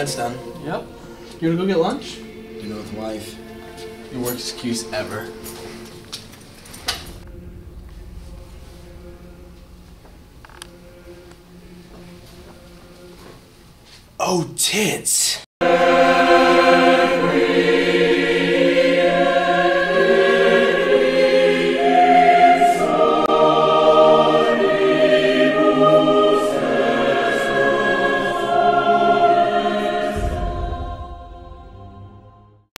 That's done. Yep. You wanna go get lunch? Dinner with wife. Your worst excuse ever. Oh, tits!